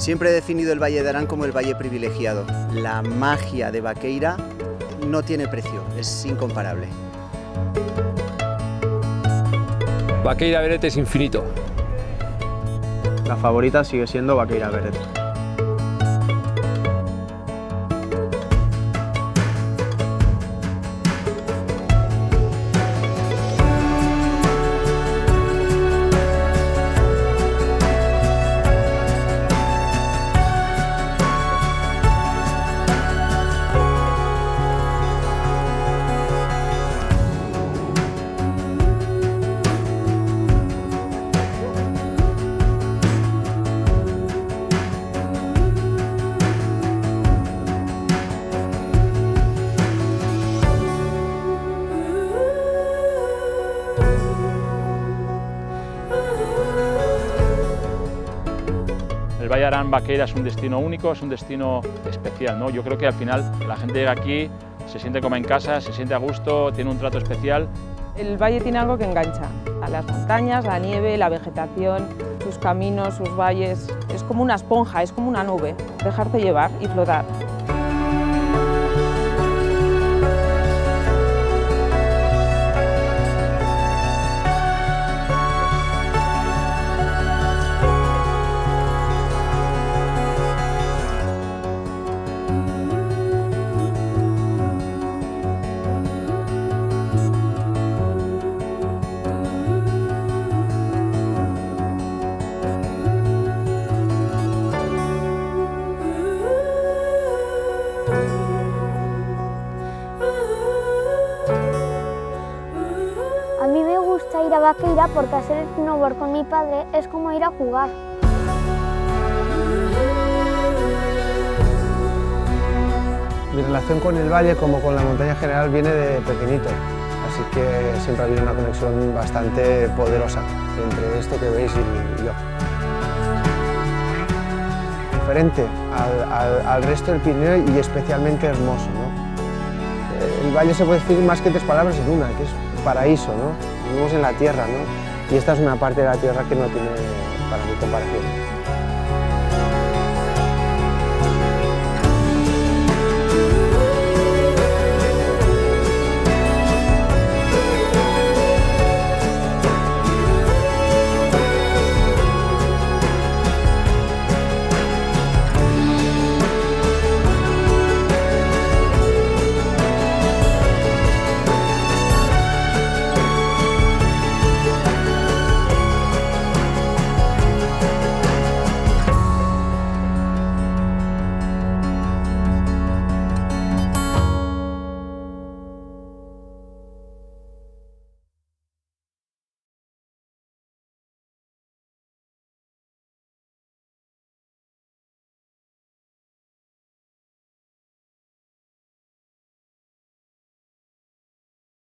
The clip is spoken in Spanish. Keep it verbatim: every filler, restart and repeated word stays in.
Siempre he definido el Valle de Arán como el valle privilegiado. La magia de Baqueira no tiene precio, es incomparable. Baqueira Beret es infinito. La favorita sigue siendo Baqueira Beret. El Valle de Arán Baqueira es un destino único, es un destino especial, ¿no? Yo creo que al final la gente llega aquí, se siente como en casa, se siente a gusto, tiene un trato especial. El valle tiene algo que engancha, a las montañas, la nieve, la vegetación, sus caminos, sus valles. Es como una esponja, es como una nube, dejarte llevar y flotar. A mí me gusta ir a Baqueira porque hacer snowboard con mi padre es como ir a jugar. Mi relación con el valle, como con la montaña en general, viene de pequeñito, así que siempre ha habido una conexión bastante poderosa entre esto que veis y yo. Diferente al, al, al resto del Pirineo y especialmente hermoso, ¿no? El valle se puede decir más que tres palabras en una, que es paraíso, ¿no? Vivimos en la tierra, ¿no? Y esta es una parte de la tierra que no tiene para mi comparación.